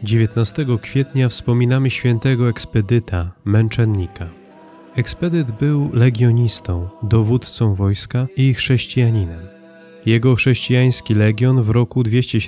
19 kwietnia wspominamy świętego Ekspedyta, męczennika. Ekspedyt był legionistą, dowódcą wojska i chrześcijaninem. Jego chrześcijański legion w roku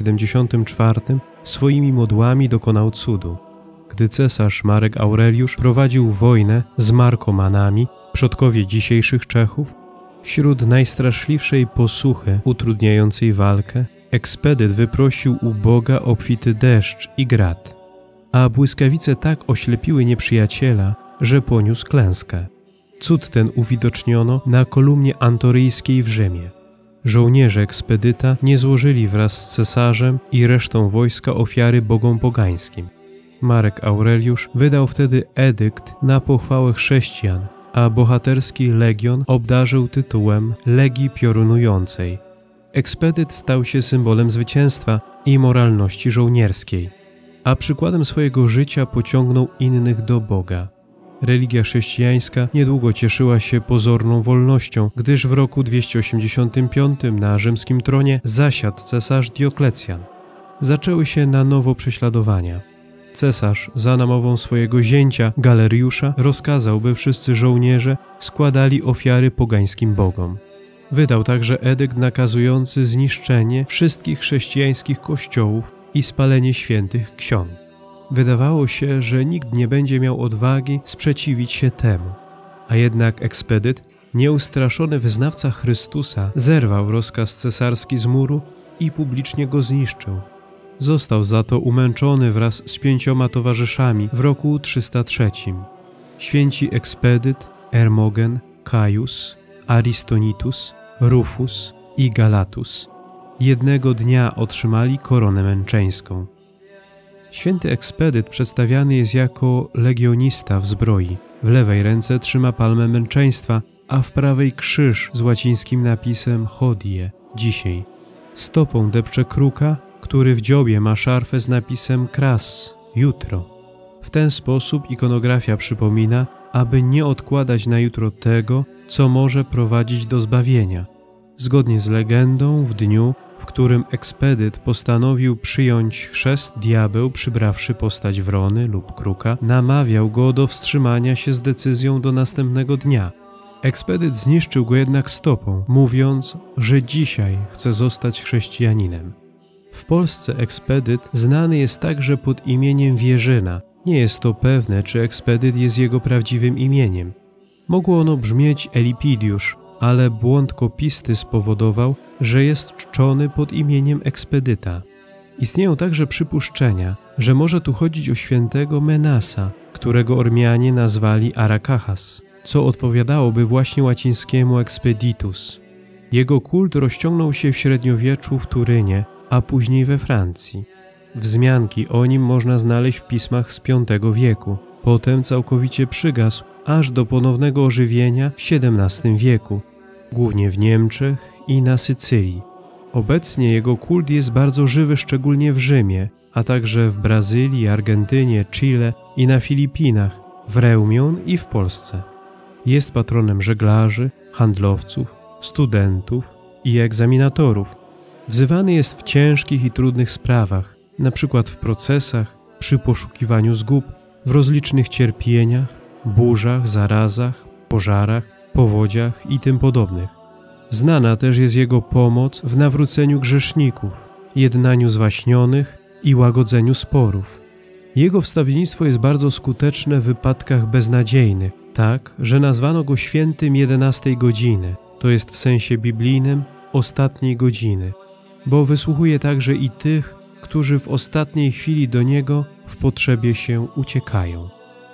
274 swoimi modłami dokonał cudu. Gdy cesarz Marek Aureliusz prowadził wojnę z Markomanami, przodkowie dzisiejszych Czechów, wśród najstraszliwszej posuchy utrudniającej walkę, Ekspedyt wyprosił u Boga obfity deszcz i grad, a błyskawice tak oślepiły nieprzyjaciela, że poniósł klęskę. Cud ten uwidoczniono na kolumnie antoryjskiej w Rzymie. Żołnierze Ekspedyta nie złożyli wraz z cesarzem i resztą wojska ofiary bogom pogańskim. Marek Aureliusz wydał wtedy edykt na pochwałę chrześcijan, a bohaterski legion obdarzył tytułem Legii Piorunującej. Ekspedyt stał się symbolem zwycięstwa i moralności żołnierskiej, a przykładem swojego życia pociągnął innych do Boga. Religia chrześcijańska niedługo cieszyła się pozorną wolnością, gdyż w roku 285 na rzymskim tronie zasiadł cesarz Dioklecjan. Zaczęły się na nowo prześladowania. Cesarz za namową swojego zięcia Galeriusza rozkazał, by wszyscy żołnierze składali ofiary pogańskim bogom. Wydał także edykt nakazujący zniszczenie wszystkich chrześcijańskich kościołów i spalenie świętych ksiąg. Wydawało się, że nikt nie będzie miał odwagi sprzeciwić się temu. A jednak Ekspedyt, nieustraszony wyznawca Chrystusa, zerwał rozkaz cesarski z muru i publicznie go zniszczył. Został za to umęczony wraz z 5 towarzyszami w roku 303. Święci Ekspedyt, Ermogen, Caius, Aristonitus, Rufus i Galatus jednego dnia otrzymali koronę męczeńską. Święty Ekspedyt przedstawiany jest jako legionista w zbroi. W lewej ręce trzyma palmę męczeństwa, a w prawej krzyż z łacińskim napisem Hodie, dzisiaj. Stopą depcze kruka, który w dziobie ma szarfę z napisem Kras, jutro. W ten sposób ikonografia przypomina, aby nie odkładać na jutro tego, co może prowadzić do zbawienia. Zgodnie z legendą, w dniu, w którym Ekspedyt postanowił przyjąć chrzest, diabeł, przybrawszy postać wrony lub kruka, namawiał go do wstrzymania się z decyzją do następnego dnia. Ekspedyt zniszczył go jednak stopą, mówiąc, że dzisiaj chce zostać chrześcijaninem. W Polsce Ekspedyt znany jest także pod imieniem Wierzyna. Nie jest to pewne, czy Ekspedyt jest jego prawdziwym imieniem. Mogło ono brzmieć Elipidiusz, ale błąd kopisty spowodował, że jest czczony pod imieniem Ekspedyta. Istnieją także przypuszczenia, że może tu chodzić o świętego Menasa, którego Ormianie nazwali Arakahas, co odpowiadałoby właśnie łacińskiemu expeditus. Jego kult rozciągnął się w średniowieczu w Turynie, a później we Francji. Wzmianki o nim można znaleźć w pismach z V wieku. Potem całkowicie przygasł, aż do ponownego ożywienia w XVII wieku, głównie w Niemczech i na Sycylii. Obecnie jego kult jest bardzo żywy, szczególnie w Rzymie, a także w Brazylii, Argentynie, Chile i na Filipinach, w Reunion i w Polsce. Jest patronem żeglarzy, handlowców, studentów i egzaminatorów. Wzywany jest w ciężkich i trudnych sprawach, np. w procesach, przy poszukiwaniu zgub, w rozlicznych cierpieniach, burzach, zarazach, pożarach, powodziach i tym podobnych. Znana też jest jego pomoc w nawróceniu grzeszników, jednaniu zwaśnionych i łagodzeniu sporów. Jego wstawiennictwo jest bardzo skuteczne w wypadkach beznadziejnych, tak, że nazwano go świętym 11 godziny, to jest w sensie biblijnym ostatniej godziny, bo wysłuchuje także i tych, którzy w ostatniej chwili do niego w potrzebie się uciekają.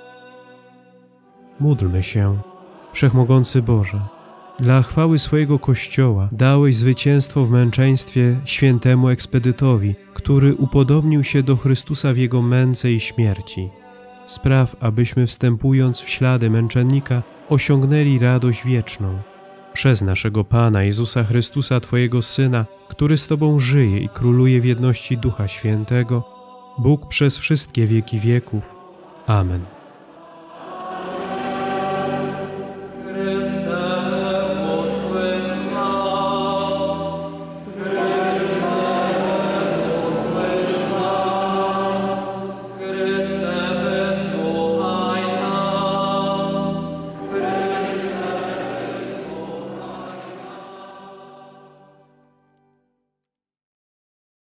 Módlmy się. Wszechmogący Boże, dla chwały swojego Kościoła dałeś zwycięstwo w męczeństwie świętemu Ekspedytowi, który upodobnił się do Chrystusa w Jego męce i śmierci. Spraw, abyśmy wstępując w ślady męczennika osiągnęli radość wieczną. Przez naszego Pana Jezusa Chrystusa, Twojego Syna, który z Tobą żyje i króluje w jedności Ducha Świętego, Bóg przez wszystkie wieki wieków. Amen.